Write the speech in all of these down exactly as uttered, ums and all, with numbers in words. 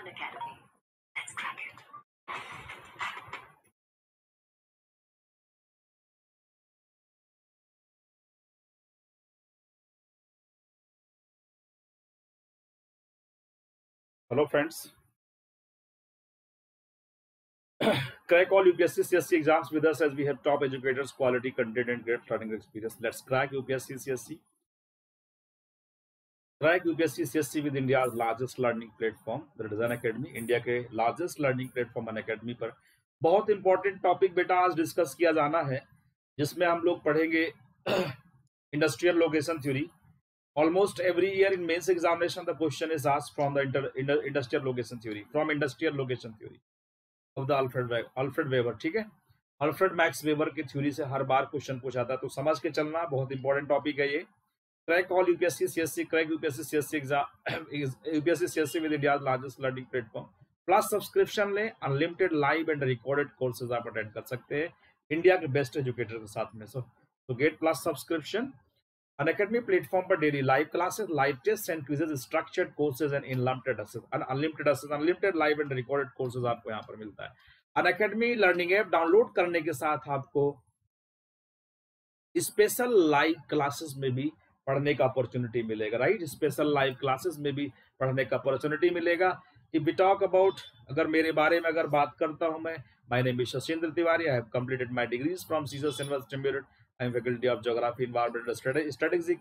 Unacademy. Let's crack it. Hello friends, crack all U P S C C S C exams with us as we have top educators, quality content and great learning experience. Let's crack U P S C C S C. Crack U P S C C S C with India's largest learning platform, that is Unacademy. India के largest learning platform Unacademy पर बहुत important topic बेटा आज discuss किया जाना है, जिसमें हम लोग पढ़ेंगे industrial location theory. Almost every year in mains examination, the question is asked from the inter, inter, industrial location theory, from industrial location theory of the Alfred Alfred Weber. ठीक है, अल्फ्रेड मैक्स वेबर की theory से हर बार question पूछा था, तो समझ के चलना, बहुत इंपॉर्टेंट टॉपिक है ये. Crack all UPSC CSC, crack UPSC CSC exam, UPSC CSC with India's largest learning platform. Plus subscription ले, unlimited live and recorded courses आप अटेंड कर सकते हैं इंडिया के बेस्ट एजुकेटर के साथ में. सो तो get plus subscription. Unacademy platform पर daily live classes, live test and quizzes, structured courses and unlimited access, unlimited access, unlimited live and recorded courses आपको यहाँ पर मिलता है. Unacademy लर्निंग ऐप डाउनलोड करने के साथ आपको स्पेशल लाइव क्लासेस में भी पढ़ने का अपॉर्चुनिटी मिलेगा. राइट, स्पेशल लाइव क्लासेस में भी पढ़ने का अपॉर्चुनिटी मिलेगा. इफ वी टॉक अबाउट, अगर मेरे बारे में अगर बात करता हूं मैं, my name is Shashindra Tiwari. I have completed my degrees from सीजर्स university Meerut. I am faculty of Geography, Environmental Strategy.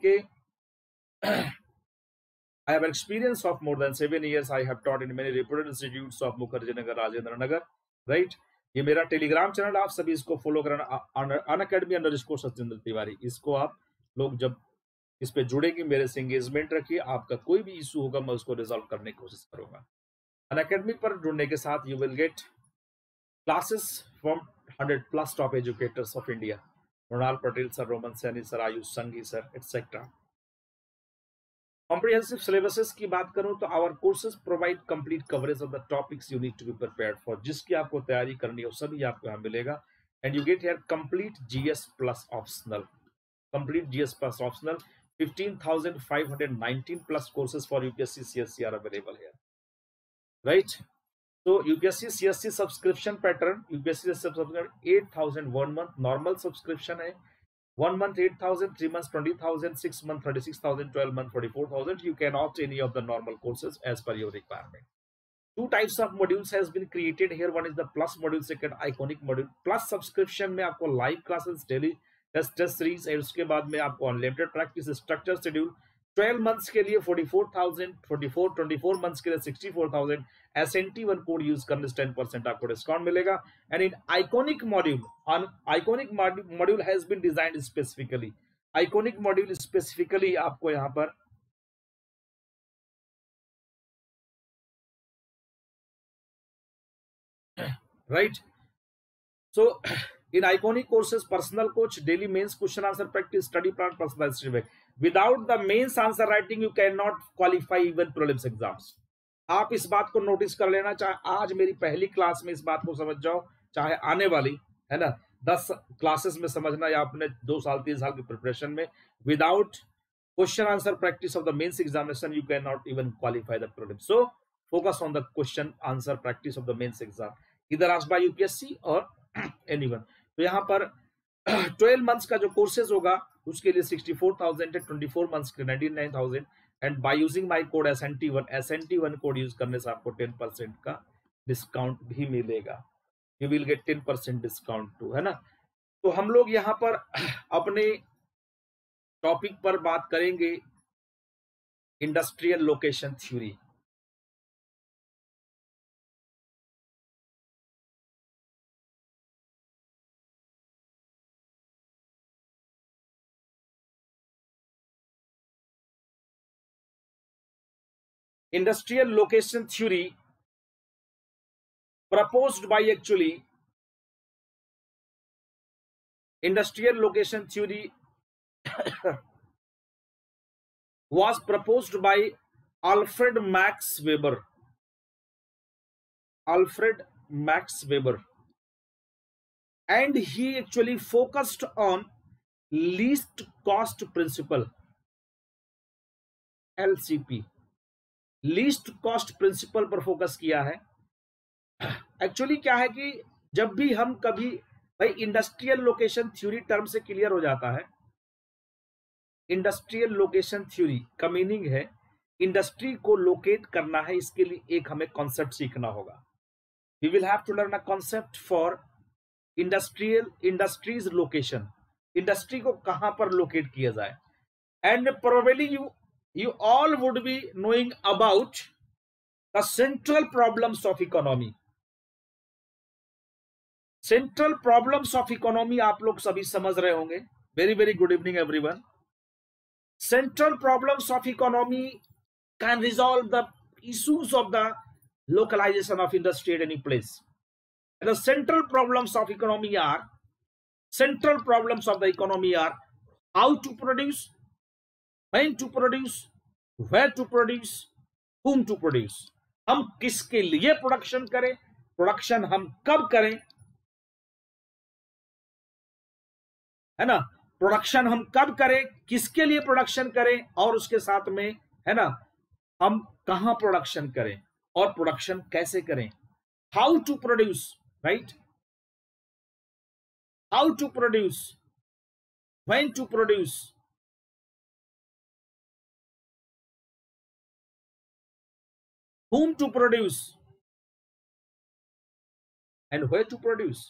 I have experience of more than seven years. I have taught in many reputed institutes of Mukherjee Nagar, Rajendra Nagar. Right? ये मेरा Telegram channel, आप सभी इसको follow करना, Unacademy underscore शशिंद्र Tiwari. इसको आप लोग जब इस पे जुड़ेंगे, मेरे से एंगेजमेंट रखिए. आपका कोई भी इशू होगा मैं उसको रिजॉल्व करने की कोशिश करूंगा. अनअकैडमी पर जुड़ने के साथ you will get classes from hundred plus top educators of India. Mronal Patel sir, Roman Saini sir, Ayush Sanghi sir, et cetera. Comprehensive syllabuses की बात करूं तो our courses provide complete coverage of the topics you need to be prepared for. जिसकी आपको तैयारी करनी हो सभी आपको यहाँ मिलेगा. And you get here complete G S plus optional. Complete G S plus optional. fifteen thousand five hundred nineteen plus courses for U P S C C S C are available here. Right? तो UPSC CSC subscription pattern, UPSC subscription eight thousand one month normal subscription है, one month eight thousand, three month twenty thousand, six month thirty-six thousand, twelve month forty-four thousand. You can opt any of the normal courses as per your requirement. Two types of modules has been created here. One is the plus module, second iconic module. Plus subscription में आपको live classes, daily test test series, और उसके बाद में आपको unlimited practice, structure schedule. twelve months के लिए forty-four thousand, forty-four, twenty-four months के लिए sixty-four thousand. S N T one code use करने से ten percent आपको डिस्काउंट मिलेगा. And in iconic module, on iconic module has been designed specifically. Iconic module specifically आपको यहां पर right. So in iconic courses personal coach, daily mains question answer practice, study plan, personalised. Without the mains answer writing you can not qualify even prelims exams. आप इस बात को notice कर लेना, चाहे आज मेरी पहली क्लास में इस बात को समझ जाओ, चाहे आने वाली है ना दस क्लासेस में समझना, या अपने दो साल तीन साल की प्रिपरेशन में, without question answer practice of the mains examination you can not even qualify the prelims. So focus on the question answer practice of the mains exam, इधर आस्क्ड बाय यूपीएससी और एनीवन. तो यहाँ पर twelve months का जो courses होगा उसके लिए sixty-four thousand है, twenty-four मंथ्स के ninety-nine thousand. And by using my code S N T one, S N T one code use करने से आपको ten percent का डिस्काउंट भी मिलेगा. You will get ten percent discount too, है ना. तो हम लोग यहाँ पर अपने टॉपिक पर बात करेंगे industrial location theory. Industrial location theory proposed by actually industrial location theory was proposed by Alfred Max Weber. Alfred Max Weber, and he actually focused on least cost principle, L C P. Least cost principle पर focus किया है। Actually क्या है कि जब भी हम कभी भाई इंडस्ट्रियल लोकेशन थ्योरी टर्म से क्लियर हो जाता है। इंडस्ट्रियल लोकेशन थ्योरी का मीनिंग है इंडस्ट्री को लोकेट करना है, इसके लिए एक हमें कॉन्सेप्ट सीखना होगा। We will have to learn a concept for industrial industries location, industry को कहां पर लोकेट किया जाए। And probably you you all would be knowing about the central problems of economy. Central problems of economy आप लोग सभी समझ रहे होंगे। Very very good evening everyone. Central problems of economy can resolve the issues of the localization of industry at any place. And the central problems of economy are central problems of the economy are how to produce, when to produce, where to produce, whom to produce. हम किसके लिए production करें, production हम कब करें, है ना, production हम कब करें, किसके लिए प्रोडक्शन करें, और उसके साथ में है ना हम कहां प्रोडक्शन करें और प्रोडक्शन कैसे करें। How to produce, right, how to produce, when to produce, whom to produce, and where to produce,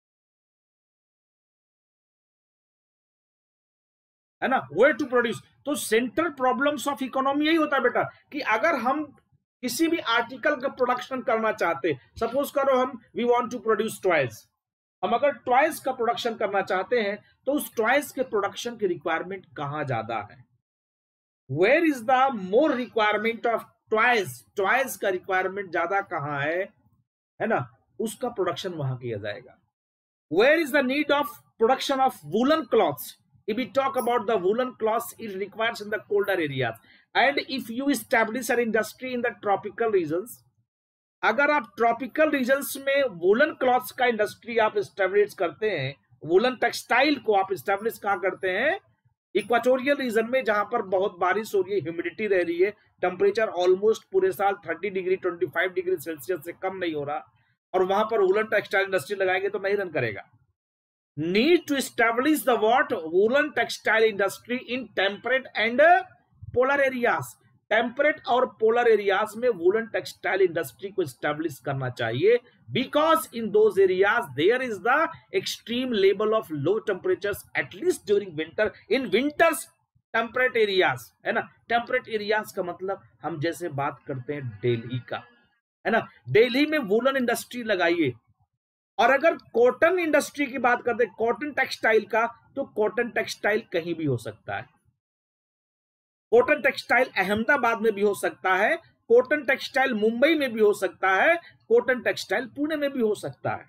है ना, where to produce। तो सेंट्रल प्रॉब्लम्स ऑफ इकोनॉमी यही होता है बेटा कि अगर हम किसी भी आर्टिकल का प्रोडक्शन करना चाहते, सपोज करो हम we want to produce toys, हम अगर टॉयज का प्रोडक्शन करना चाहते हैं तो उस टॉयज के प्रोडक्शन की रिक्वायरमेंट कहां ज्यादा है, where is the more requirement of toys, toys का रिक्वायरमेंट ज्यादा कहां है, है ना, उसका प्रोडक्शन वहां किया जाएगा। Where is the need of production of woollen clothes, if we talk about the woolen cloths, it requires in the colder areas. And if you establish an industry in the tropical regions, अगर आप tropical regions में woollen clothes का industry आप establish करते हैं, woollen textile को आप establish कहां करते हैं, इक्वाटोरियल रीजन में जहां पर बहुत बारिश हो रही है, ह्यूमिडिटी रह रही है, टेम्परेचर ऑलमोस्ट पूरे साल तीस डिग्री पच्चीस डिग्री सेल्सियस से कम नहीं हो रहा, और वहां पर वूलन टेक्सटाइल इंडस्ट्री लगाएंगे तो नहीं रन करेगा। Need to establish the what woolen textile industry in temperate and polar areas. Temperate और पोलर एरियाज में वूलन टेक्सटाइल इंडस्ट्री को स्टैब्लिश करना चाहिए, because in those areas there is the extreme level of low temperatures at least during winter, in winters temperate areas, है ना। Temperate areas का मतलब हम जैसे बात करते हैं दिल्ली का, है ना, दिल्ली में वूलन इंडस्ट्री लगाइए। और अगर कॉटन इंडस्ट्री की बात करते हैं, कॉटन टेक्सटाइल का, तो कॉटन टेक्सटाइल कहीं भी हो सकता है। कॉटन टेक्सटाइल अहमदाबाद में भी हो सकता है, कॉटन टेक्सटाइल मुंबई में भी हो सकता है, कॉटन टेक्सटाइल पुणे में भी हो सकता है,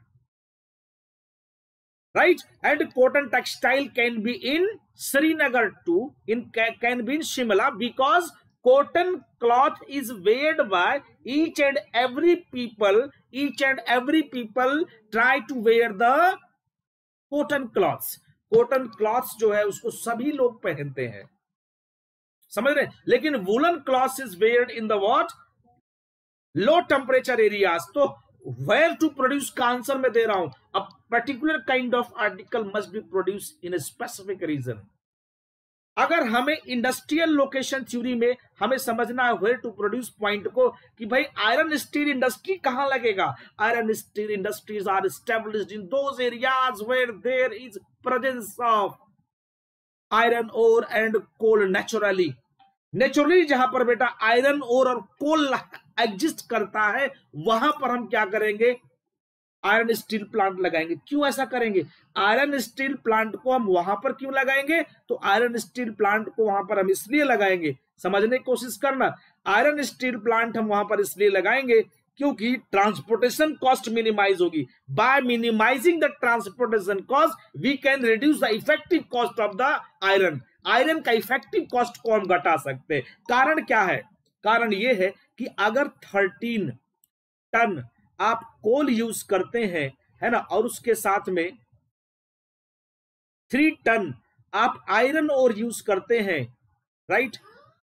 right. And cotton textile can be in Srinagar too, in can be in Shimla, because cotton cloth is weared by each and every people, each and every people try to wear the cotton cloths. cotton cloths जो है उसको सभी लोग पहनते हैं, समझ रहे हैं, लेकिन woolen cloths is weared in the what low temperature areas. तो where to produce का आंसर मैं दे रहा हूं, a particular kind of article must be produced in a specific region. अगर हमें इंडस्ट्रियल लोकेशन थ्योरी में हमें समझना है वेयर टू प्रोड्यूस पॉइंट को, कि भाई आयरन स्टील इंडस्ट्री कहां लगेगा, iron steel industries are established in those areas where there is presence of iron ore and coal naturally. Naturally जहां पर बेटा आयरन ओर और कोल एग्जिस्ट करता है, वहां पर हम क्या करेंगे, आयरन स्टील प्लांट लगाएंगे। क्यों ऐसा करेंगे, आयरन स्टील प्लांट को हम वहां पर क्यों लगाएंगे, तो आयरन स्टील प्लांट को वहां पर हम इसलिए लगाएंगे, समझने की कोशिश करना, आयरन स्टील प्लांट हम वहां पर इसलिए लगाएंगे क्योंकि ट्रांसपोर्टेशन कॉस्ट मिनिमाइज होगी। By minimising the transportation cost we can reduce the effective cost of the iron. Iron का इफेक्टिव कॉस्ट को हम घटा सकते हैं। कारण क्या है, कारण यह है कि अगर थर्टीन टन आप कोल यूज करते हैं, है ना, और उसके साथ में थ्री टन आप आयरन और यूज करते हैं, राइट,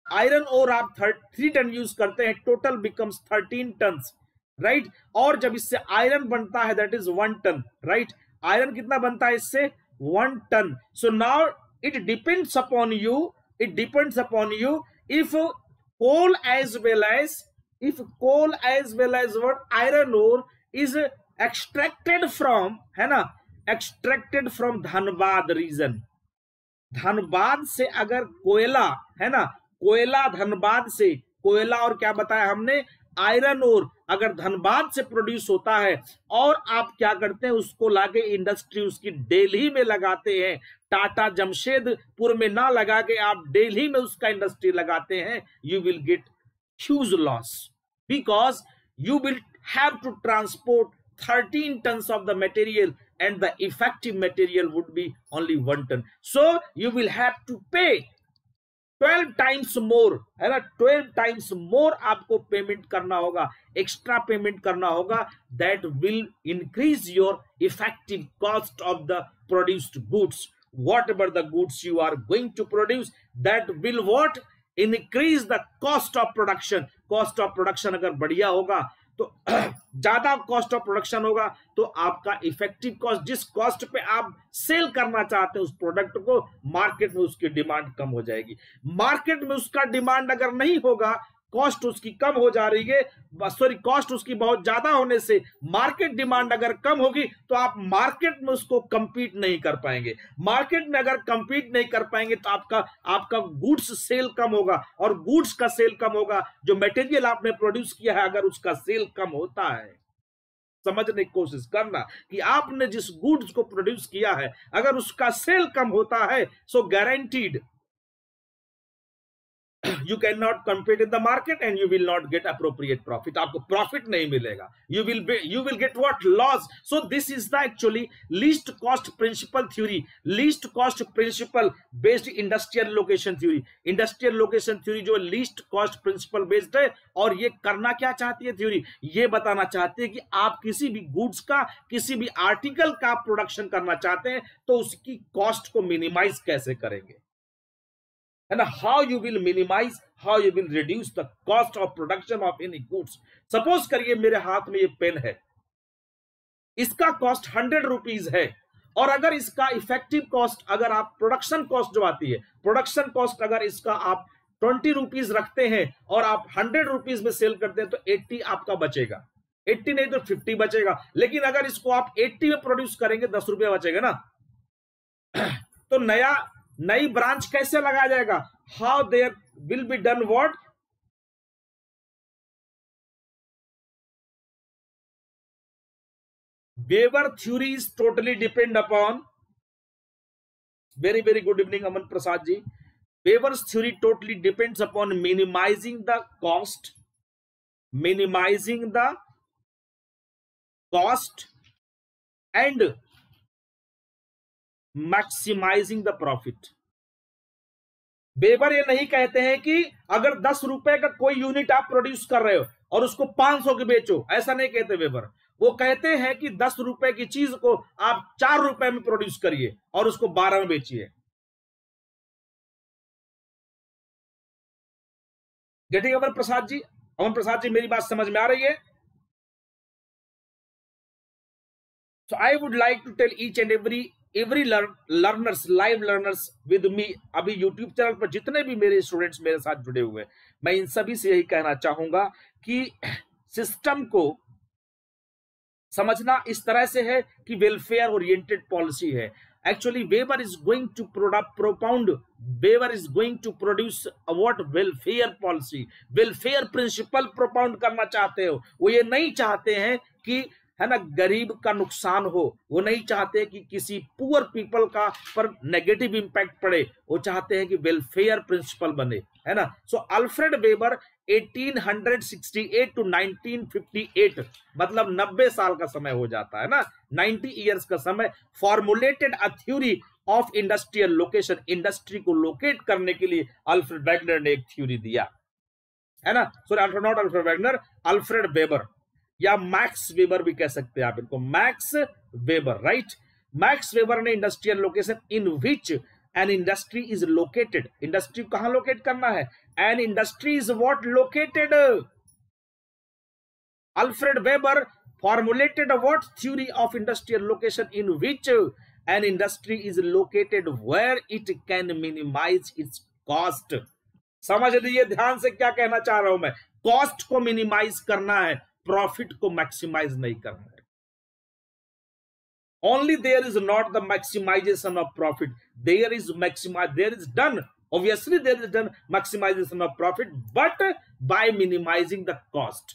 आयरन और आप थ्री टन यूज करते हैं, total becomes thirteen ton, right. और जब इससे आयरन बनता है that is one ton, right. Iron कितना बनता है इससे? One ton. So now it depends upon you, it depends upon you if coal as well as if coal as well as what iron ore is extracted from, है ना, extracted from Dhanbad region. Dhanbad से अगर कोयला, है ना, कोयला धनबाद से, कोयला और क्या बताया हमने, आयरन ओर अगर धनबाद से प्रोड्यूस होता है और आप क्या करते हैं, उसको लाके इंडस्ट्री उसकी दिल्ली में लगाते हैं, टाटा जमशेदपुर में ना लगा के आप दिल्ली में उसका इंडस्ट्री लगाते हैं, you will get huge loss because you will have to transport thirteen tons of the material and the effective material would be only one ton. So you will have to pay twelve times more, है ना, twelve times more आपको payment करना होगा, extra payment करना होगा. That will increase your effective cost of the produced goods. Whatever the goods you are going to produce, that will what? Increase the cost of production. Cost of production अगर बढ़िया होगा तो ज्यादा cost of production होगा तो आपका effective cost, जिस cost पे आप सेल करना चाहते हैं उस प्रोडक्ट को, मार्केट में उसकी डिमांड कम हो जाएगी. मार्केट में उसका डिमांड अगर नहीं होगा, कॉस्ट उसकी कम हो जा रही है, सॉरी कॉस्ट उसकी बहुत ज्यादा होने से मार्केट डिमांड अगर कम होगी तो आप मार्केट में उसको कंपीट नहीं कर पाएंगे. मार्केट में अगर कंपीट नहीं कर पाएंगे तो आपका आपका गुड्स सेल कम होगा, और गुड्स का सेल कम होगा, जो मटेरियल आपने प्रोड्यूस किया है अगर उसका सेल कम होता है, समझने की कोशिश करना कि आपने जिस गुड्स को प्रोड्यूस किया है अगर उसका सेल कम होता है, so guaranteed you cannot compete in the market and you will not get appropriate profit. आपको profit नहीं मिलेगा, you will be you will get what? Loss. So this is the actually least cost principle theory, least cost principle based industrial location theory. Industrial location theory जो least cost principle based है, और ये करना क्या चाहती है theory? ये बताना चाहती है कि आप किसी भी गुड्स का, किसी भी आर्टिकल का प्रोडक्शन करना चाहते हैं तो उसकी कॉस्ट को मिनिमाइज कैसे करेंगे, है ना, how you will minimize, how you will reduce the cost of production of any goods. Suppose करिए मेरे हाथ में ये पेन है, इसका कॉस्ट हंड्रेड रुपीज है, और अगर इसका इफेक्टिव कॉस्ट, अगर आप प्रोडक्शन कॉस्ट जो आती है, प्रोडक्शन कॉस्ट अगर इसका आप ट्वेंटी रुपीज रखते हैं और आप हंड्रेड रुपीज में सेल करते हैं तो एट्टी आपका बचेगा, एट्टी नहीं तो फिफ्टी बचेगा. लेकिन अगर इसको आप एट्टी में प्रोड्यूस करेंगे दस रुपया बचेगा ना. तो नया नई ब्रांच कैसे लगाया जाएगा? How there will be done what? Weber theory is totally depend upon, very very good evening Aman Prasad ji. Weber's theory totally depends upon minimising the cost, minimising the cost and maximising the profit. Weber ये नहीं कहते हैं कि अगर दस रुपए का कोई यूनिट आप प्रोड्यूस कर रहे हो और उसको पांच सौ के बेचो, ऐसा नहीं कहते वेबर. वो कहते हैं कि दस रुपए की चीज को आप चार रुपए में प्रोड्यूस करिए और उसको बारह में बेचिए. गेटिंग अमन प्रसाद जी? अमन प्रसाद जी मेरी बात समझ में आ रही है? So I would like to tell each and every every learn, learners, live learners with me. अभी YouTube चैनल पर जितने भी मेरे स्टूडेंट्स मेरे साथ जुड़े हुए हैं, मैं इन सभी से यही कहना चाहूंगा कि सिस्टम को समझना इस तरह से है कि वेलफेयर ओरिएंटेड पॉलिसी है. Actually Weber is going to product propound Weber is going to produce what? Welfare policy, welfare principle propound करना चाहते हो. वो ये नहीं चाहते हैं कि, है ना, गरीब का नुकसान हो, वो नहीं चाहते कि किसी पुअर पीपल का पर नेगेटिव इंपैक्ट पड़े, वो चाहते हैं कि वेलफेयर प्रिंसिपल बने, है ना. So Alfred Weber eighteen sixty eight to nineteen fifty eight, मतलब नब्बे साल का समय हो जाता है ना, नाइंटी इयर्स का समय, formulated a theory of industrial location. Industry को लोकेट करने के लिए अल्फ्रेड वैगनर ने एक थ्योरी दिया, है ना. Sorry not Alfred Wagner, Alfred Weber या मैक्स वेबर भी कह सकते हैं आप इनको, Max Weber, right. Max Weber ने industrial location in which an industry is located, industry कहां लोकेट करना है, an industry is what located, Alfred Weber formulated a what theory of industrial location in which an industry is located where it can minimize its cost. समझ लीजिए ध्यान से क्या कहना चाह रहा हूं मैं, कॉस्ट को मिनिमाइज करना है, प्रॉफिट को मैक्सिमाइज नहीं करना है. Only there is not the maximization of profit, there is maximize, there is done, obviously there is done maximization of profit, but by minimizing the cost.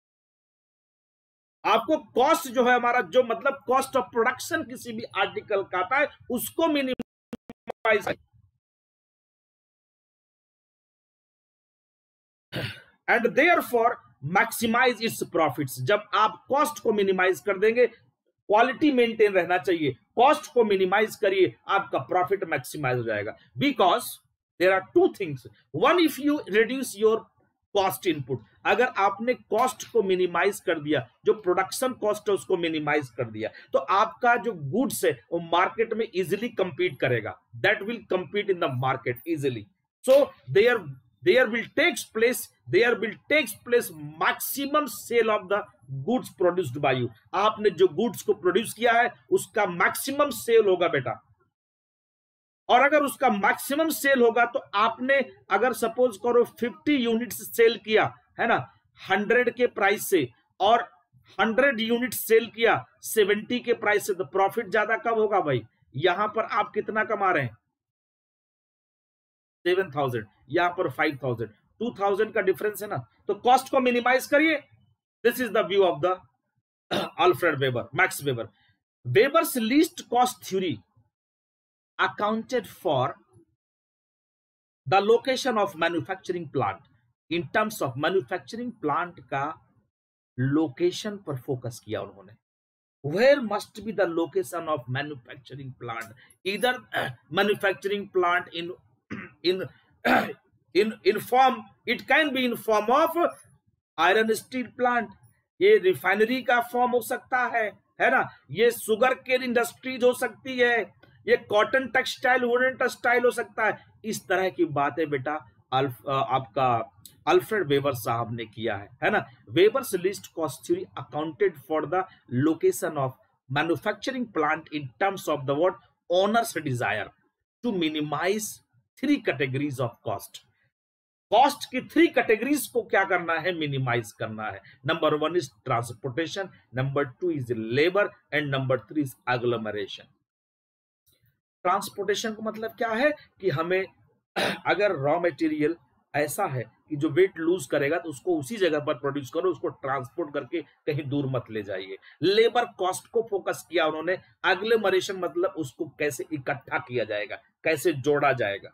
आपको कॉस्ट जो है हमारा, जो मतलब कॉस्ट ऑफ प्रोडक्शन किसी भी आर्टिकल का आता है, उसको minimise, and therefore maximise its profits. जब आप कॉस्ट को मिनिमाइज कर देंगे, क्वालिटी मेंटेन रहना चाहिए, कॉस्ट को मिनिमाइज करिए, आपका प्रॉफिट मैक्सिमाइज हो जाएगा. Because there are two things, one, if you reduce your cost input, अगर आपने कॉस्ट को मिनिमाइज कर दिया, जो प्रोडक्शन कॉस्ट है उसको मिनिमाइज कर दिया, तो आपका जो गुड्स है वो मार्केट में इजीली कंपीट करेगा, that will compete in the market easily. So there there will takes place there will takes place maximum sale of the goods produced by you. आपने जो गुड्स को प्रोड्यूस किया है उसका मैक्सिमम सेल होगा बेटा, और अगर उसका मैक्सिमम सेल होगा तो आपने अगर सपोज करो फिफ्टी यूनिट्स सेल किया है ना हंड्रेड के प्राइस से, और हंड्रेड यूनिट सेल किया सेवेंटी के प्राइस से, तो प्रॉफिट ज्यादा कब होगा भाई. यहां पर आप कितना कमा रहे हैं, सेवन थाउजेंड, यहां पर फाइव थाउजेंड, टू थाउजेंड का डिफरेंस है ना. तो कॉस्ट को मिनिमाइज करिए. This is the view of the Alfred Weber, Max Weber. Weber's least cost theory accounted for the location of manufacturing plant. In terms of manufacturing plant का location पर focus किया उन्होंने. Where must be the location of manufacturing plant? Either uh, manufacturing plant in in in in form, it can be in form of iron steel plant. ये refinery का form हो सकता है, है ना. ये शुगर केन इंडस्ट्रीज हो सकती है, ये कॉटन टेक्सटाइल, वुडन टेक्सटाइल हो सकता है. इस तरह की बातें बेटा अल्फ, आपका अल्फ्रेड वेबर साहब ने किया है, है ना. Weber's least cost theory accounted for the location of manufacturing plant in terms of the what owners desire to minimise three categories of cost. Cost की थ्री कैटेगरीज को क्या करना है, मिनिमाइज करना है. Number one is transportation, number two is labour, and number three is agglomeration. Transportation का मतलब क्या है कि हमें अगर रॉ मटेरियल ऐसा है कि जो वेट लूज करेगा तो उसको उसी जगह पर प्रोड्यूस करो, उसको ट्रांसपोर्ट करके कहीं दूर मत ले जाइए. लेबर कॉस्ट को फोकस किया उन्होंने. एग्लोमरेशन मतलब उसको कैसे इकट्ठा किया जाएगा, कैसे जोड़ा जाएगा.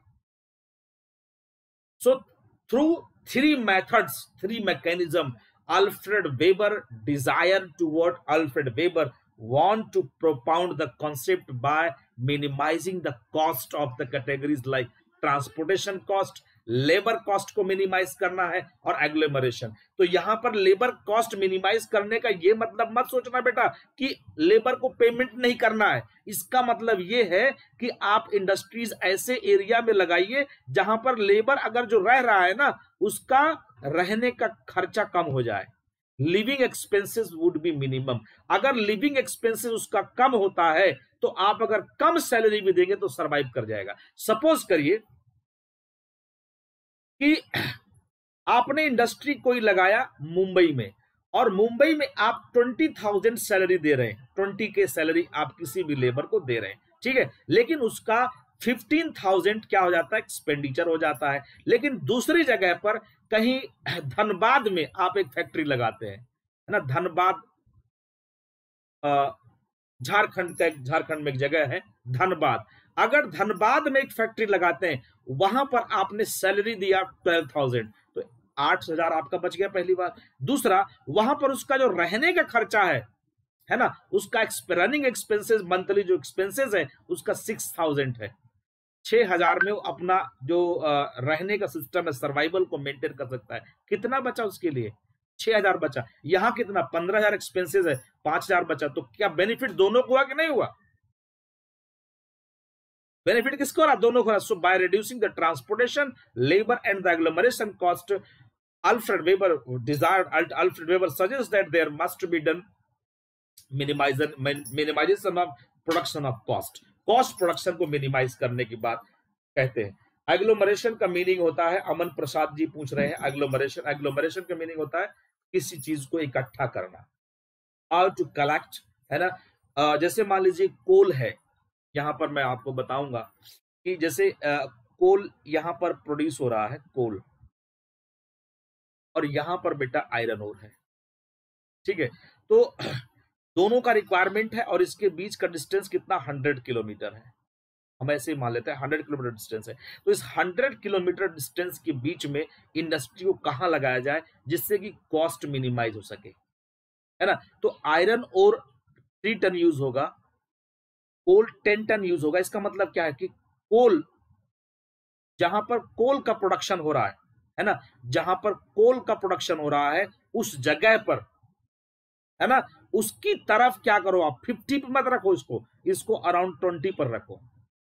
So through three methods, three mechanism, Alfred Weber desire toward Alfred Weber want to propound the concept by minimizing the cost of the categories like transportation cost, labour cost को मिनिमाइज करना है, और एग्लोमरेशन. तो यहां पर labour cost minimise करने का ये मतलब मत सोचना बेटा कि लेबर को पेमेंट नहीं करना है. इसका मतलब ये है कि आप इंडस्ट्रीज ऐसे एरिया में लगाइए जहां पर लेबर अगर जो रह रहा है ना उसका रहने का खर्चा कम हो जाए. Living expenses would be minimum. अगर लिविंग एक्सपेंसेस उसका कम होता है तो आप अगर कम सैलरी भी देंगे तो सरवाइव कर जाएगा. सपोज करिए कि आपने इंडस्ट्री कोई लगाया मुंबई में, और मुंबई में आप ट्वेंटी थाउजेंड सैलरी दे रहे हैं, ट्वेंटी के सैलरी आप किसी भी लेबर को दे रहे हैं, ठीक है. लेकिन उसका फिफ्टीन थाउजेंड क्या हो जाता है, एक्सपेंडिचर हो जाता है. लेकिन दूसरी जगह पर कहीं धनबाद में आप एक फैक्ट्री लगाते हैं, है ना. धनबाद झारखंड का, झारखंड में एक जगह है धनबाद. अगर धनबाद में एक फैक्ट्री लगाते हैं, वहां पर आपने सैलरी दिया ट्वेल्व थाउजेंड, तो आठ हजार आपका बच गया पहली बार. दूसरा, वहां पर उसका जो रहने का खर्चा है है ना, उसका रनिंग एक्सपेंसेस, मंथली जो एक्सपेंसेस है उसका सिक्स थाउजेंड है. छह हजार में वो अपना जो रहने का सिस्टम है, सर्वाइवल को मेंटेन कर सकता है. कितना बचा उसके लिए, छह हजार बचा. यहां कितना, पंद्रह हजार एक्सपेंसेस है, पांच हजार बचा. तो क्या बेनिफिट दोनों को हुआ कि नहीं हुआ. बेनिफिट किसको हो रहा, दोनों को हो रहा। So by reducing the transportation labour and the agglomeration cost, Alfred Weber desired Alfred Weber suggests that there must be done minimization minimization of production of cost, cost production को minimize करने की बात कहते हैं। एग्लोमरेशन का meaning होता है, अमन प्रसाद जी पूछ रहे हैं, एग्लोमरेशन एग्लोमरेशन का मीनिंग होता है किसी चीज को इकट्ठा करना, और टू कलेक्ट, है ना। uh, जैसे मान लीजिए कोल है, यहां पर मैं आपको बताऊंगा कि जैसे uh, कोल यहां पर प्रोड्यूस हो रहा है कोल, और यहां पर बेटा आयरन ओर है, ठीक है। तो दोनों का रिक्वायरमेंट है और इसके बीच का डिस्टेंस कितना, हंड्रेड किलोमीटर है। हम ऐसे ही मान लेते हैं हंड्रेड किलोमीटर डिस्टेंस है। तो इस हंड्रेड किलोमीटर डिस्टेंस के बीच में इंडस्ट्री को कहां लगाया जाए जिससे कि कॉस्ट मिनिमाइज हो सके, है ना। तो iron ore three ton use होगा, कोल टेन टन यूज होगा। इसका मतलब क्या है कि कोल, जहां पर कोल का प्रोडक्शन हो रहा है है ना, जहां पर कोल का प्रोडक्शन हो रहा है उस जगह पर, है ना, उसकी तरफ क्या करो आप, फिफ्टी पे मत रखो इसको, इसको अराउंड ट्वेंटी पर रखो।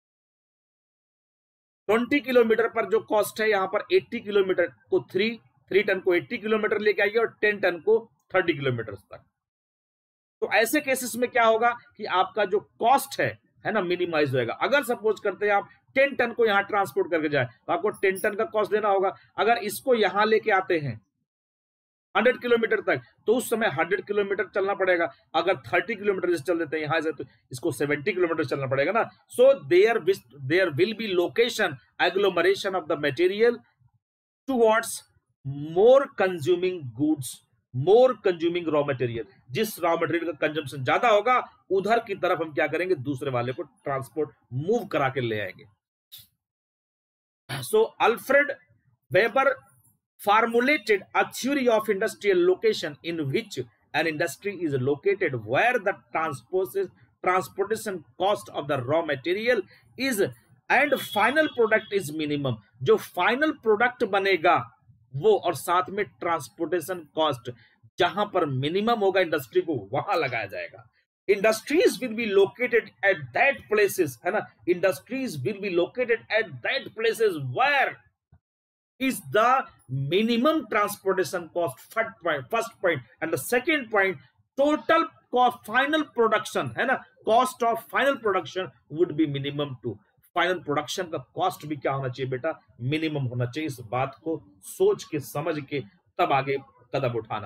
ट्वेंटी किलोमीटर पर जो कॉस्ट है, यहां पर एट्टी किलोमीटर को थ्री थ्री टन को एट्टी किलोमीटर लेके आइए और टेन टन को थर्टी किलोमीटर तक। तो ऐसे केसेस में क्या होगा कि आपका जो कॉस्ट है है ना मिनिमाइज होएगा। अगर सपोज करते हैं आप टेन टन को यहां ट्रांसपोर्ट करके जाए तो आपको टेन टन का कॉस्ट देना होगा। अगर इसको यहां लेके आते हैं हंड्रेड किलोमीटर तक तो उस समय हंड्रेड किलोमीटर चलना पड़ेगा। अगर थर्टी किलोमीटर चल देते हैं यहां से तो इसको सेवेंटी किलोमीटर चलना पड़ेगा ना। So there there will be location agglomeration of the material towards more consuming goods, more consuming raw material. जिस रॉ मटेरियल का कंजम्पशन ज्यादा होगा उधर की तरफ हम क्या करेंगे, दूसरे वाले को ट्रांसपोर्ट मूव करा के ले आएंगे। So Alfred Weber formulated a theory of industrial location in which an industry is located where the transportation cost of the raw material is and final product is minimum। जो final product बनेगा वो और साथ में transportation cost जहां पर minimum होगा industry को वहां लगाया जाएगा। Industries will be located at that places, है ना, industries will be located at that places where is the minimum transportation cost, first point, first point, and the second point, total cost, final production, है ना, cost of final production would be minimum too। Final production का cost भी क्या होना चाहिए बेटा, minimum होना चाहिए। इस बात को सोच के समझ के तब आगे कदम उठाना।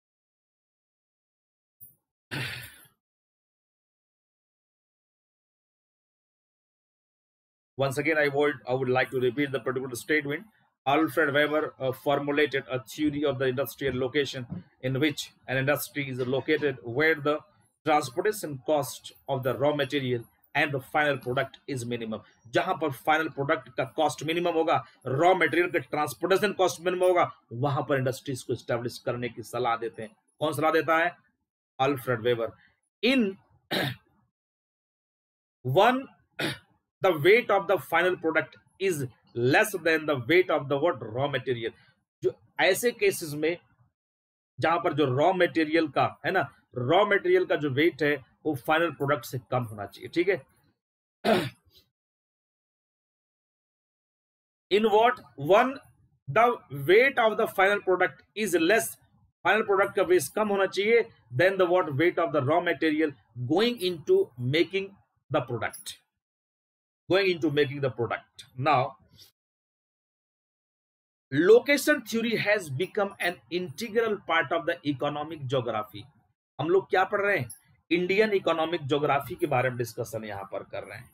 Once again, I would I would like to repeat the particular statement. Alfred Weber uh, formulated a theory of the industrial location in which an industry is located where the transportation cost of the raw material and the final product is minimum। जहां पर final product का cost minimum होगा, raw material का transportation cost minimum होगा, वहां पर industries को establish करने की सलाह देते हैं। कौन सलाह देता है, Alfred Weber. In one the weight of the final product is less than the weight of the what raw material. जो ऐसे केसेस में जहां पर जो रॉ मटेरियल का है ना, रॉ मटेरियल का जो वेट है वो फाइनल प्रोडक्ट से कम होना चाहिए, ठीक है। In what one the weight of the final product is less, final product का वेट कम होना चाहिए than the what weight of the raw material going into making the product, going into making the product। Now location theory has become an integral part of the economic geography। हम लोग क्या पढ़ रहे हैं, Indian economic geography के बारे में discussion यहां पर कर रहे हैं,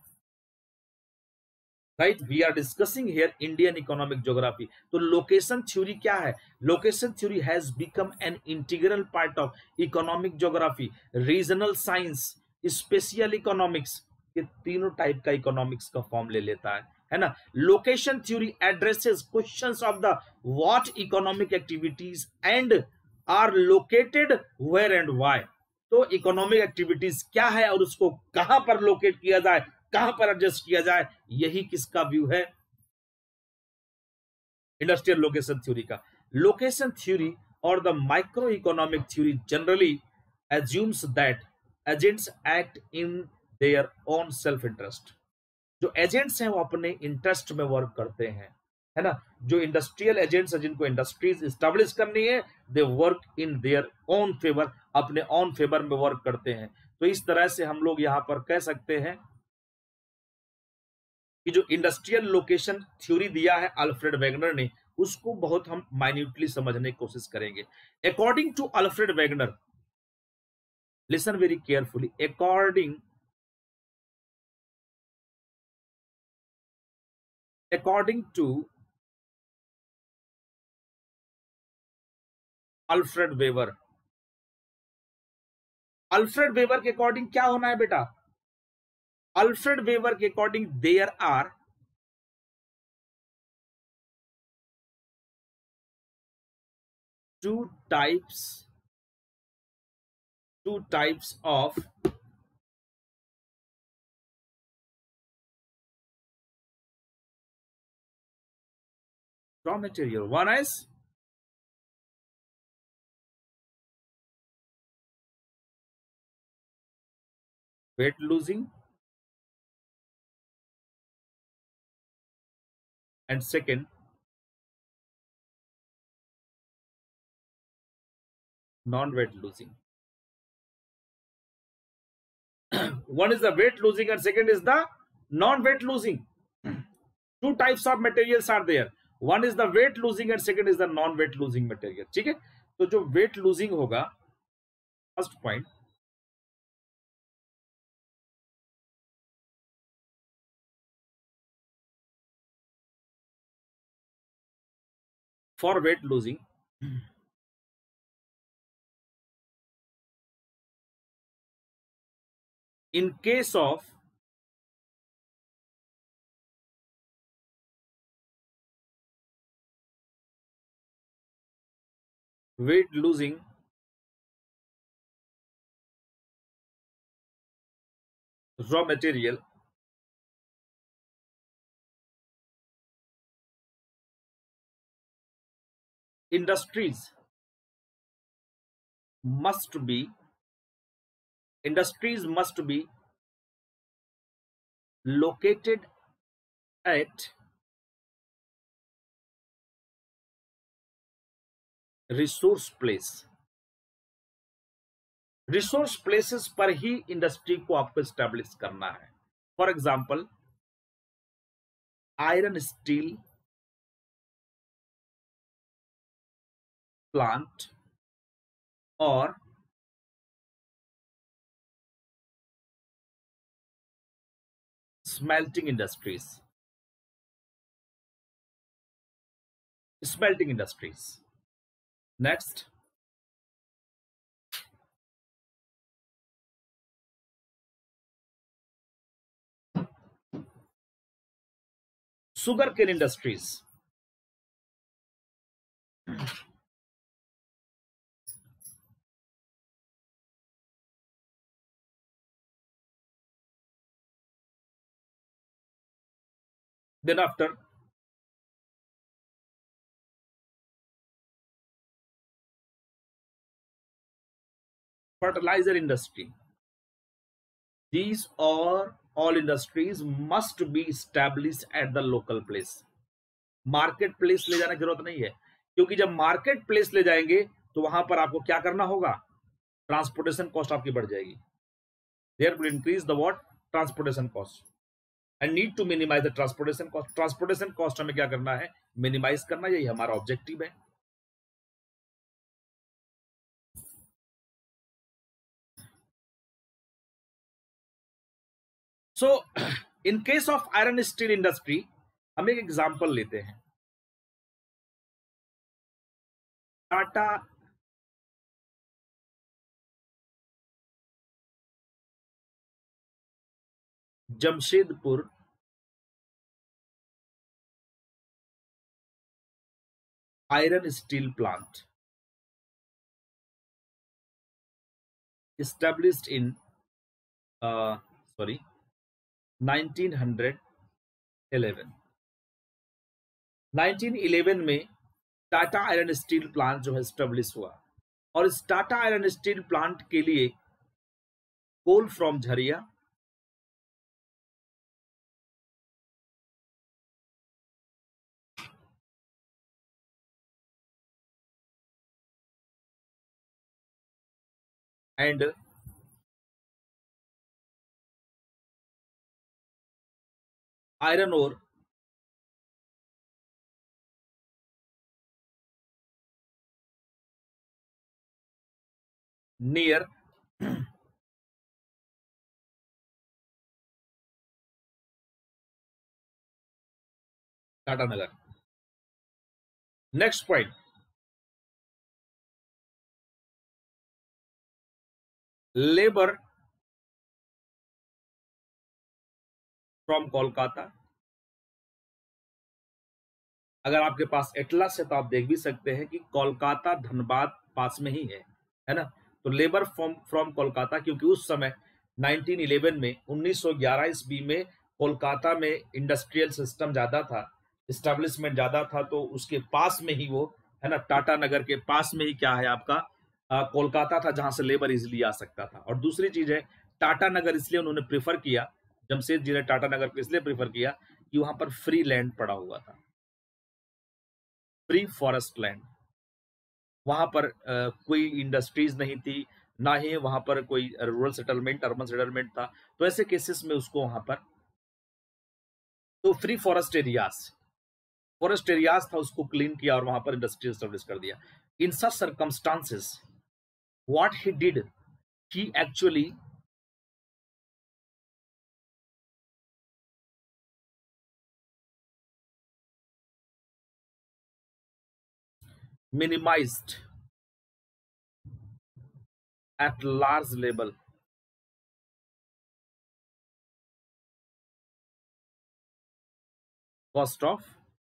right. We are discussing here Indian economic geography. तो लोकेशन थ्योरी क्या है, location theory has become an integral part of economic geography, regional science, spatial economics, ये तीनों टाइप का इकोनॉमिक्स का फॉर्म ले लेता है, है ना। Location theory addresses questions of the what economic activities and are located where and why. तो इकोनॉमिक एक्टिविटीज क्या है और उसको कहां पर लोकेट किया जाए, कहां पर एडजस्ट किया जाए, यही किसका व्यू है, इंडस्ट्रियल लोकेशन थ्योरी का। लोकेशन थ्योरी और the micro economic theory generally assumes that agents act in their own self interest। जो एजेंट्स हैं वो अपने इंटरेस्ट में वर्क करते हैं, है ना। जो इंडस्ट्रियल एजेंट्स हैं जिनको इंडस्ट्रीज स्टैब्लिश करनी है, they work in their own favour, अपने ऑन फेवर में वर्क करते हैं। तो इस तरह से हम लोग यहां पर कह सकते हैं कि जो इंडस्ट्रियल लोकेशन थ्योरी दिया है अल्फ्रेड वेगनर ने, उसको बहुत हम माइन्यूटली समझने की कोशिश करेंगे। According to Alfred Wegener, listen very carefully, according according to Alfred Weber, Alfred Weber के अकॉर्डिंग क्या होना है बेटा? अल्फ्रेड वेबर के according there are two types two types of raw material. One is weight losing and second non-weight losing. One is the weight losing and second is the non-weight losing. Two types of materials are there. One is the weight losing and second is the non-weight losing material. ठीक है, तो जो weight losing होगा, first point, for weight losing, in case of weight losing raw material, industries must be industries must be located at resource place. Resource places पर ही industry को आपको establish करना है। For example, iron steel plant और smelting industries smelting industries next, sugar cane industries, then after fertilizer industry. These are all industries must be established at the local place. Market place ले जाने की जरूरत नहीं है, क्योंकि जब मार्केट प्लेस ले जाएंगे तो वहां पर आपको क्या करना होगा, ट्रांसपोर्टेशन कॉस्ट आपकी बढ़ जाएगी। There will increase the what, transportation cost, and need to minimize the transportation cost. Transportation cost हमें क्या करना है, मिनिमाइज करना, यही हमारा ऑब्जेक्टिव है। So in case of iron steel industry हम एक एग्जांपल लेते हैं। Tata Jamshedpur iron steel plant established in uh, sorry nineteen eleven. Nineteen eleven में टाटा आयरन स्टील प्लांट जो है स्टेब्लिश हुआ, और इस टाटा आयरन स्टील प्लांट के लिए coal from Jharia, and iron ore near Tatanagar. Next point, labour from Kolkata. अगर आपके पास एटलस है तो आप देख भी सकते हैं कि कोलकाता धनबाद पास में ही है, है ना। तो लेबर फ्रॉम फ्रॉम कोलकाता, क्योंकि उस समय नाइनटीन इलेवन में उन्नीस सौ ग्यारह ईस्वी में कोलकाता में इंडस्ट्रियल सिस्टम ज्यादा था, इस्टेब्लिशमेंट ज्यादा था, तो उसके पास में ही वो, है ना, टाटा नगर के पास में ही क्या है आपका आ, कोलकाता था, जहां से लेबर इजिली आ सकता था। और दूसरी चीज है, टाटा नगर इसलिए उन्होंने प्रिफर किया, जमशेद जी ने टाटा नगर को इसलिए प्रिफर किया कि वहां पर फ्री लैंड पड़ा हुआ था, फ्री फॉरेस्ट लैंड। वहां पर आ, कोई इंडस्ट्रीज नहीं थी, ना ही वहां पर कोई रूरल सेटलमेंट, अर्बन सेटलमेंट था। तो ऐसे केसेस में उसको वहां पर, तो free forest areas, forest areas था, उसको क्लीन किया और वहां पर इंडस्ट्री एस्टेब्लिश कर दिया। In such circumstances what he did, he actually minimized at large level cost of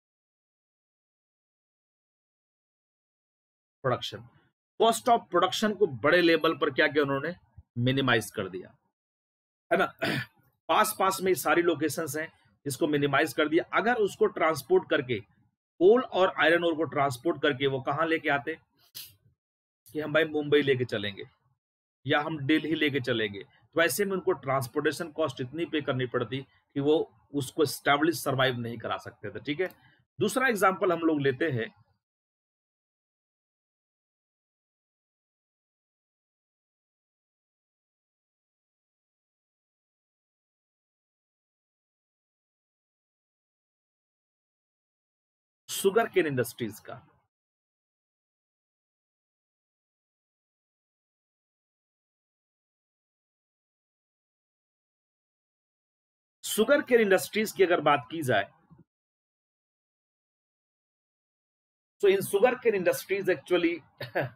production. Cost of production को बड़े लेवल पर क्या किया उन्होंने, मिनिमाइज कर दिया, है ना। पास पास में सारी लोकेशंस हैं, इसको मिनिमाइज कर दिया। अगर उसको ट्रांसपोर्ट करके, कोल और आयरन ओर को ट्रांसपोर्ट करके वो कहां लेके आते कि हम भाई मुंबई लेके चलेंगे या हम दिल्ली लेके चलेंगे, तो ऐसे में उनको ट्रांसपोर्टेशन कॉस्ट इतनी पे करनी पड़ती कि वो उसको स्टैब्लिश सर्वाइव नहीं करा सकते थे, ठीक है। दूसरा एग्जांपल हम लोग लेते हैं, शुगर केन इंडस्ट्रीज का। शुगर केन इंडस्ट्रीज की अगर बात की जाए, so in sugarcane industries actually one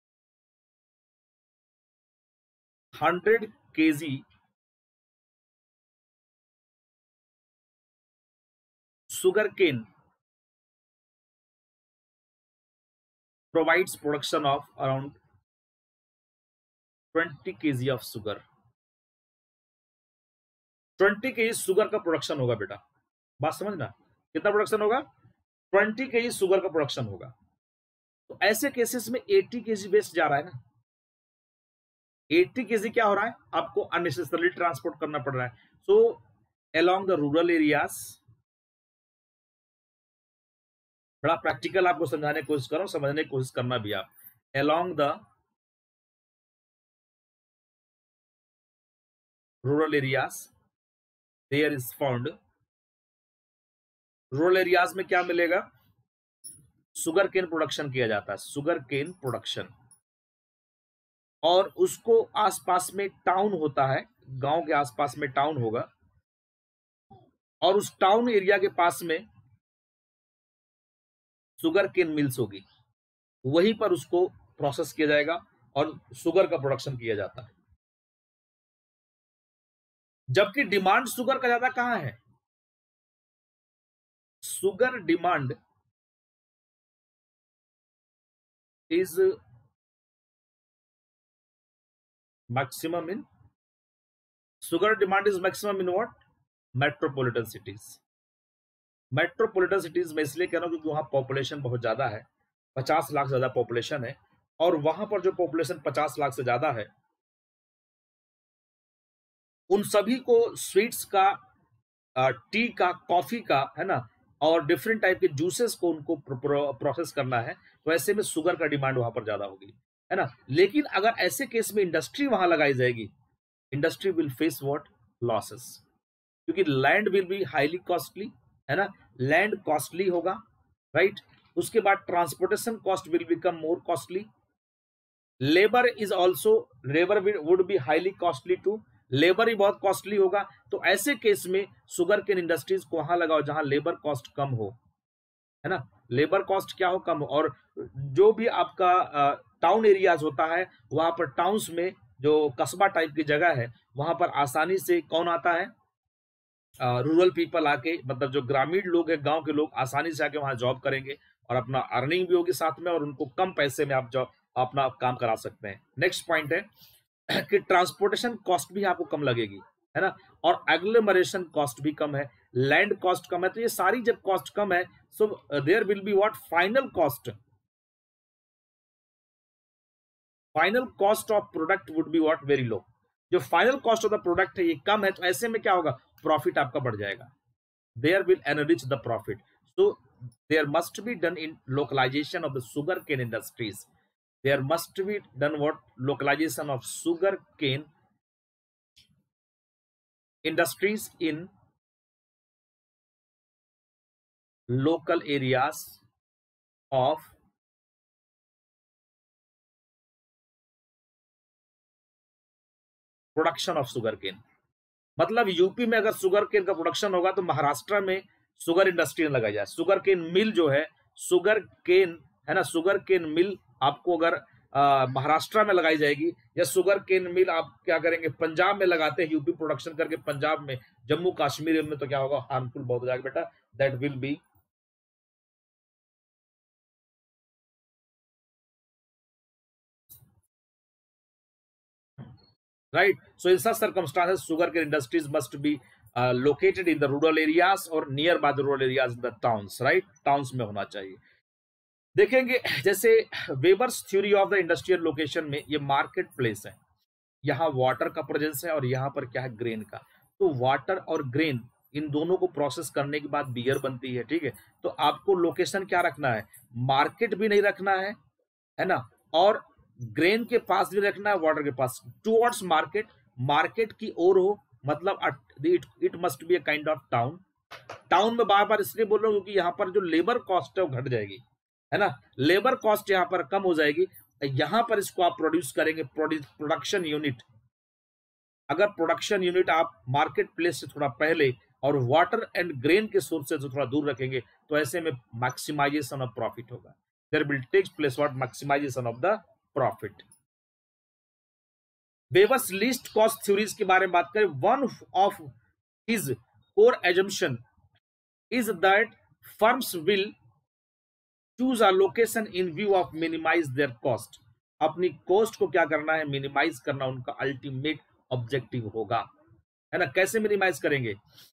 hundred kg sugarcane provides production of around twenty kg of sugar। Twenty kg sugar का प्रोडक्शन होगा बेटा, बात समझना, कितना प्रोडक्शन होगा, ट्वेंटी केजी शुगर का प्रोडक्शन होगा। तो ऐसे केसेस में एटी केजी वेस्ट जा रहा है ना, एटी केजी क्या हो रहा है, आपको अननेसेसरली ट्रांसपोर्ट करना पड़ रहा है। So along the rural areas, बड़ा प्रैक्टिकल आपको समझाने की कोशिश कर रहा हूं, समझने की कोशिश करना भी आप, along the rural areas there is found, rural areas में क्या मिलेगा, शुगर केन प्रोडक्शन किया जाता है, शुगर केन प्रोडक्शन। और उसको आसपास में टाउन होता है, गांव के आसपास में टाउन होगा, और उस टाउन एरिया के पास में शुगर केन मिल्स होगी, वहीं पर उसको प्रोसेस किया जाएगा और शुगर का प्रोडक्शन किया जाता है। जबकि डिमांड शुगर का ज्यादा कहां है, sugar demand is maximum in, sugar demand is maximum in what, metropolitan cities. Metropolitan cities में इसलिए कह रहा हूं क्योंकि वहां पॉपुलेशन बहुत ज्यादा है, पचास लाख से ज्यादा पॉपुलेशन है, और वहां पर जो पॉपुलेशन पचास लाख से ज्यादा है, उन सभी को स्वीट्स का, टी का, कॉफी का, है ना, और डिफरेंट टाइप के जूसेस को उनको प्रोसेस करना है। तो ऐसे में शुगर का डिमांड वहां पर ज्यादा होगी। है ना। लेकिन अगर ऐसे केस में इंडस्ट्री वहां लगाई जाएगी, industry will face what, losses, क्योंकि land will be highly costly, है ना, लैंड कॉस्टली होगा, राइट। उसके बाद transportation cost will become more costly, labour is also, labour would be highly costly too, labour ही बहुत कॉस्टली होगा। तो ऐसे केस में शुगर केन इंडस्ट्रीज को वहां लगाओ जहां लेबर कॉस्ट कम हो, है ना, लेबर कॉस्ट क्या हो, कम हो। और जो भी आपका टाउन एरियाज होता है, वहां पर टाउन्स में जो कस्बा टाइप की जगह है, वहां पर आसानी से कौन आता है, रूरल पीपल आके, मतलब जो ग्रामीण लोग हैं, गांव के लोग आसानी से आके वहां जॉब करेंगे और अपना अर्निंग भी होगी साथ में, और उनको कम पैसे में आप जॉब अपना काम करा सकते हैं। नेक्स्ट पॉइंट है कि ट्रांसपोर्टेशन कॉस्ट भी आपको कम लगेगी, है ना, और एग्लोमरेशन कॉस्ट भी कम है, लैंड कॉस्ट कम है। तो ये सारी जब कॉस्ट कम है, so there will be what, final cost, final cost of product would be what, very low. जो final cost of the product है ये कम है, तो ऐसे में क्या होगा, प्रॉफिट आपका बढ़ जाएगा, there will enrich the profit. So there must be done in localization of the sugar cane industries, there must be done what, localization of sugar cane industries in local areas of production of sugar cane. मतलब UP में अगर sugar cane का production होगा तो महाराष्ट्र में sugar industry लगाई जाए, sugar cane मिल जो है, शुगर केन, है ना, शुगर केन मिल आपको अगर महाराष्ट्र में लगाई जाएगी, या शुगर केन मिल आप क्या करेंगे, पंजाब में लगाते हैं, यूपी प्रोडक्शन करके पंजाब में, जम्मू कश्मीर में, तो क्या होगा, हार्मफुल बहुत हो जाएगा बेटा, that will be right. So in such circumstances, sugarcane industries must be uh, located in the rural areas or nearby the rural areas in the towns, right, towns में होना चाहिए। देखेंगे जैसे Weber's theory of the industrial location में ये market place है, यहाँ water का प्रेजेंस है और यहाँ पर क्या है, ग्रेन का। तो वाटर और ग्रेन इन दोनों को प्रोसेस करने के बाद बियर बनती है, ठीक है। तो आपको लोकेशन क्या रखना है, मार्केट भी नहीं रखना है, है ना, और ग्रेन के पास भी रखना है, वाटर के पास, टुवर्ड्स मार्केट, मार्केट की ओर हो, मतलब it must be a kind of town. Town में बार बार इसलिए बोल रहा हूँ क्योंकि यहाँ पर जो लेबर कॉस्ट है वो घट जाएगी, है ना, लेबर कॉस्ट यहाँ पर कम हो जाएगी। यहाँ पर इसको आप प्रोड्यूस करेंगे, प्रोडक्शन यूनिट, अगर प्रोडक्शन यूनिट आप मार्केट प्लेस से थोड़ा पहले और वाटर एंड ग्रेन के सोर्स से थोड़ा दूर रखेंगे, तो ऐसे में मैक्सिमाइजेशन ऑफ प्रॉफिट होगा, there will take place what, maximization of the profit. Weber's least cost theories के बारे में बात करें, one of his core assumption is that firms will choose a location in view of minimize their cost. अपनी cost को क्या करना है, मिनिमाइज करना उनका अल्टीमेट ऑब्जेक्टिव होगा, है ना। कैसे मिनिमाइज करेंगे,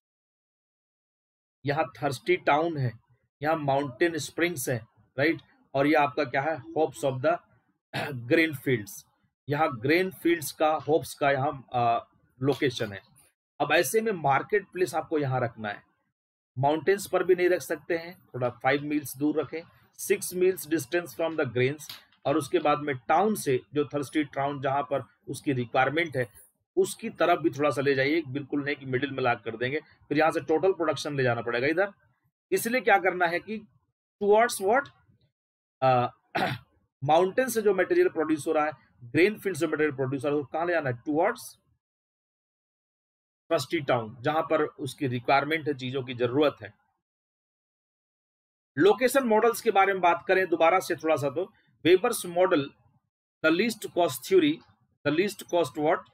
यहाँ थर्स्टी टाउन है, यहाँ माउंटेन स्प्रिंग्स है, राइट, और ये आपका क्या है, hopes of the grain fields, यहाँ ग्रेन फील्ड्स का, होप्स का यहाँ लोकेशन है। अब ऐसे में मार्केट प्लेस आपको यहाँ रखना है, माउंटेन्स पर भी नहीं रख सकते हैं, थोड़ा फाइव मील्स दूर रखें, six miles distance from the grains, और उसके बाद में टाउन से जो थर्स्टी टाउन जहां पर उसकी रिक्वायरमेंट है उसकी तरफ भी थोड़ा सा ले जाइए, बिल्कुल नहीं कि मिडिल में लाग कर देंगे, फिर यहाँ से टोटल प्रोडक्शन ले जाना पड़ेगा इधर। इसलिए क्या करना है कि टुवर्ड्स व्हाट, माउंटेन से जो मटेरियल प्रोड्यूस हो रहा है, ग्रेन फील्ड से मटेरियल प्रोड्यूस हो रहा है, कहां ले जाना है, टुवर्ड्स थर्स्टी टाउन, जहां पर उसकी रिक्वायरमेंट है, चीजों की जरूरत है। लोकेशन मॉडल्स के बारे में बात करें दोबारा से थोड़ा सा, तो Weber's model, the least cost theory, the least cost what,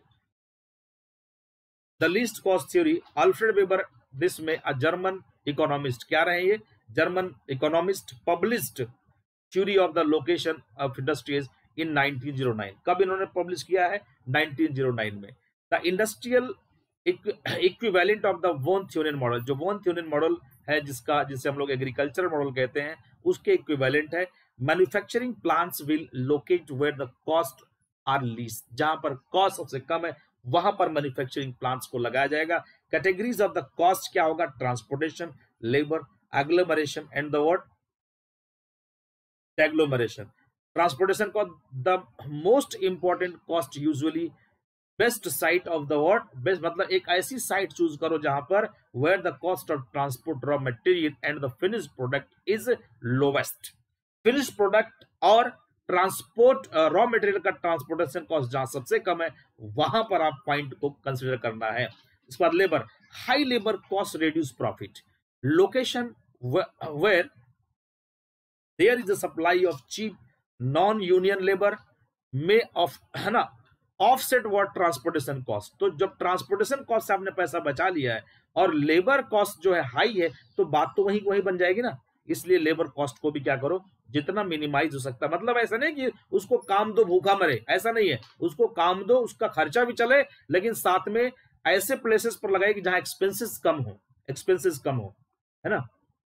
the least cost theory, Alfred Weber, this में अ जर्मन इकोनॉमिस्ट, क्या रहे ये, German economist, published theory of the location of industries in nineteen o nine. कब इन्होंने publish किया है, nineteen o nine में। The industrial equivalent of the von Thunian model, जो वॉन थ्योरियन मॉडल है जिसका जिसे हम लोग एग्रीकल्चर मॉडल कहते हैं, उसके इक्विवेलेंट है। Manufacturing plants will locate where the cost are least, जहां पर कॉस्ट सबसे कम है वहां पर मैन्युफैक्चरिंग प्लांट्स को लगाया जाएगा। कैटेगरीज ऑफ द कॉस्ट क्या होगा, transportation, labour, agglomeration and the what, agglomeration. Transportation cost, the most important cost usually best site of the word, best मतलब एक ऐसी साइट चूज करो जहां पर where the cost of transport raw material and the finished product is lowest. Finished product और transport raw material का transportation cost जहां सबसे कम है वहां पर आप पॉइंट को कंसिडर करना है। इसके बाद labour, high labour cost reduce profit, location where there is a supply of cheap non union labour में ऑफ, है ना, ऑफसेट व्हाट ट्रांसपोर्टेशन कॉस्ट। तो जब ट्रांसपोर्टेशन कॉस्ट से आपने पैसा बचा लिया है और लेबर कॉस्ट जो है हाई है तो बात तो वही वही बन जाएगी ना। इसलिए लेबर कॉस्ट को भी क्या करो, जितना मिनिमाइज हो सकता है। मतलब ऐसा नहीं कि उसको काम दो भूखा मरे, ऐसा नहीं है, उसको काम दो, उसका खर्चा भी चले, लेकिन साथ में ऐसे प्लेसेस पर लगाए कि जहां एक्सपेंसेस कम हो, एक्सपेंसेस कम हो, है ना।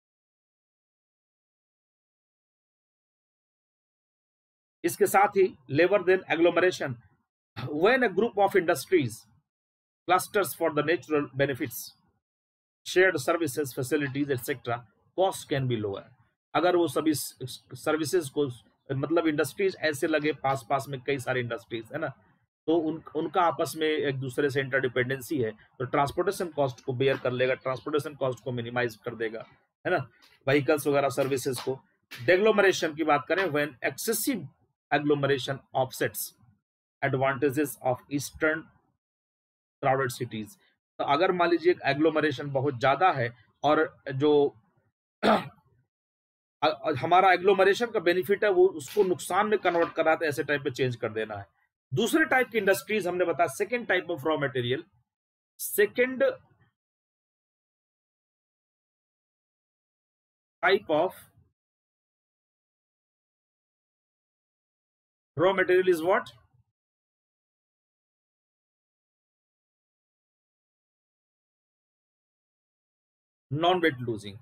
इसके साथ ही labour then agglomeration, when a group of industries clusters for the natural benefits, shared services, facilities, etc., cost can be lower। अगर वो सभी सर्विसेज को, मतलब इंडस्ट्रीज ऐसे लगे पास पास में, कई सारे इंडस्ट्रीज है ना, तो उन उनका आपस में एक दूसरे से इंटरडिपेंडेंसी है, तो ट्रांसपोर्टेशन कॉस्ट को बेयर कर लेगा, ट्रांसपोर्टेशन कॉस्ट को मिनिमाइज कर देगा, है ना, व्हीकल्स वगैरह सर्विसेज को। डेग्लोमरेशन की बात करें, when excessive agglomeration offsets advantages of eastern crowded cities. तो अगर मान लीजिए एग्लोमरेशन बहुत ज्यादा है और जो हमारा एग्लोमरेशन का बेनिफिट है वो उसको नुकसान में कन्वर्ट कर रहा है, तो ऐसे टाइप पे चेंज कर देना है। दूसरे टाइप की इंडस्ट्रीज हमने बताया, second type of raw material, second type of raw material is what, non weight losing.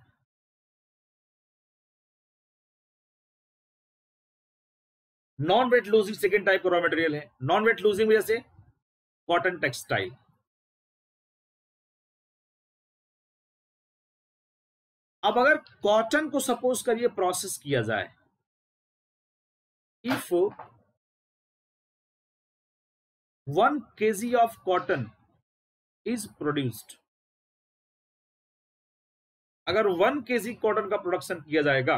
Non weight losing second type का रॉ मटेरियल है। नॉन वेट लूजिंग में जैसे कॉटन टेक्सटाइल, अब अगर कॉटन को सपोज करिए प्रोसेस किया जाए, if one kg of cotton is produced, अगर वन केजी कॉटन का प्रोडक्शन किया जाएगा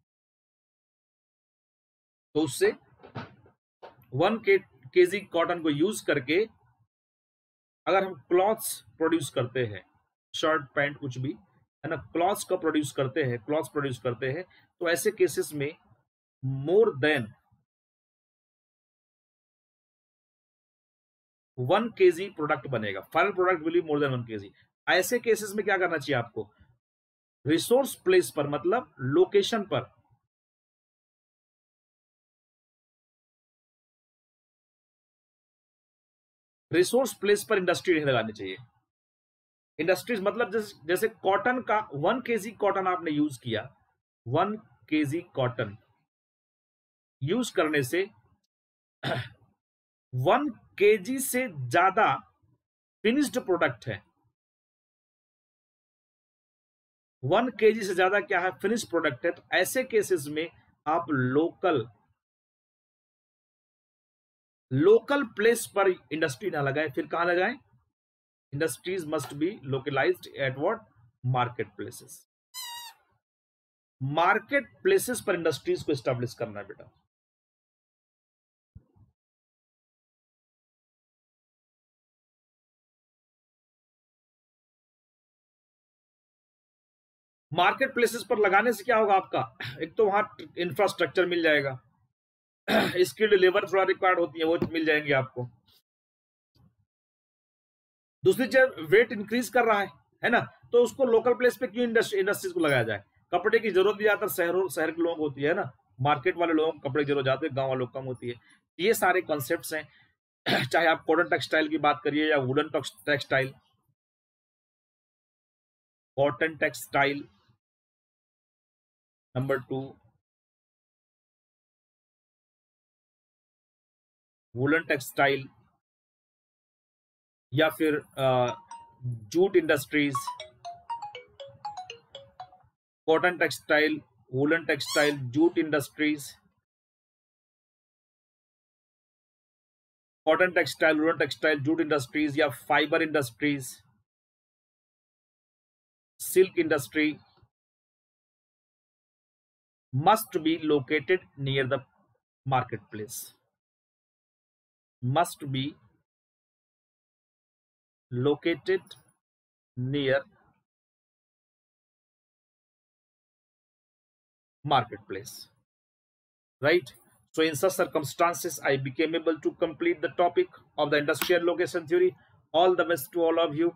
तो उससे वन के केजी कॉटन को यूज करके अगर हम क्लॉथ्स प्रोड्यूस करते हैं, शर्ट पैंट कुछ भी, है ना, क्लॉथ्स का प्रोड्यूस करते हैं, क्लॉथ्स प्रोड्यूस करते हैं, तो ऐसे केसेस में more than one kg product बनेगा, final product will be more than one kg. ऐसे केसेस में क्या करना चाहिए आपको, रिसोर्स प्लेस पर, मतलब लोकेशन पर रिसोर्स प्लेस पर इंडस्ट्री नहीं लगानी चाहिए। इंडस्ट्रीज मतलब जैसे जैसे कॉटन का वन केजी कॉटन आपने यूज किया, वन केजी कॉटन यूज करने से वन केजी से ज्यादा फिनिश्ड प्रोडक्ट है, वन केजी से ज्यादा क्या है, फिनिश्ड प्रोडक्ट है। तो ऐसे केसेस में आप लोकल लोकल प्लेस पर इंडस्ट्री ना लगाएं, फिर कहां लगाएं, industries must be localized at what, market places. Market places पर इंडस्ट्रीज को एस्टेब्लिश करना है बेटा। मार्केट प्लेसेस पर लगाने से क्या होगा आपका, एक तो वहां इंफ्रास्ट्रक्चर मिल जाएगा, स्किल्ड लेबर थोड़ा रिक्वायर्ड होती है वो मिल जाएंगे आपको। दूसरी चीज वेट इंक्रीज कर रहा है है ना, तो उसको लोकल प्लेस पे क्यों इंडस्ट्रीज को लगाया जाए। कपड़े की जरूरत भी ज्यादातर शहरों शहर के लोगों को होती है ना, मार्केट वाले लोगों को कपड़े की जरूरत जाते हैं, गांव वालों को कम होती है। ये सारे कॉन्सेप्ट्स हैं, चाहे आप कॉटन टेक्सटाइल की बात करिए या wooden textile. Cotton textile number two, woollen textile या फिर jute industries, cotton textile, woollen textile, jute industries, cotton textile, woollen textile, jute industries या fibre industries, silk industry must be located near the marketplace, must be located near marketplace, right? So in such circumstances I became able to complete the topic of the industrial location theory. All the best to all of you.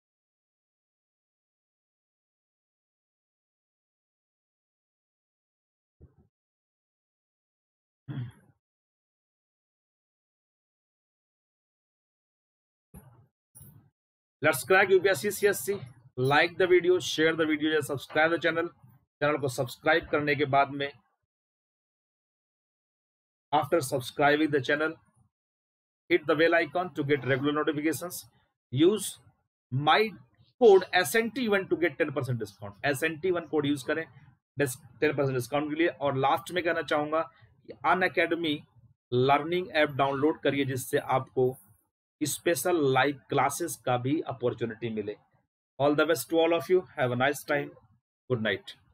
Let's crack U P S C C S C. Like the video, share the video, या subscribe the channel. Channel को subscribe करने के बाद में after subscribing the channel, hit the bell icon to get regular notifications. Use my code S N T one to get ten percent discount. S N T one code use करें ten percent discount के लिए. और last में कहना चाहूंगा कि Unacademy learning app download करिए, जिससे आपको स्पेशल लाइव क्लासेस का भी अपॉर्चुनिटी मिले. All the best to all of you. Have a nice time. Good night.